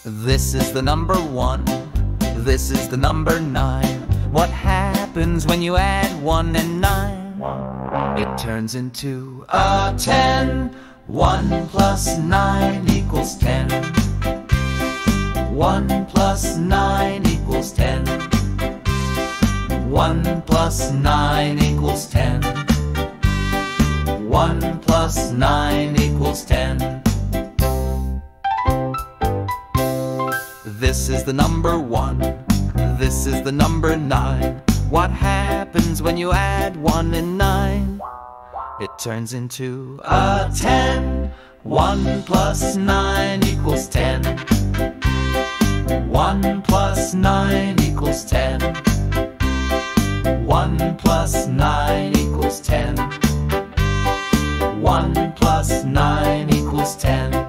This is the number 1. This is the number 9. What happens when you add 1 and 9? It turns into a 10. 1 plus 9 equals 10. 1 plus 9 equals 10. 1 plus 9 equals 10. 1 plus 9 equals 10. This is the number 1. This is the number 9. What happens when you add 1 and 9? It turns into a 10. 1 plus 9 equals 10. 1 plus 9 equals 10. 1 plus 9 equals 10. 1 plus 9 equals 10.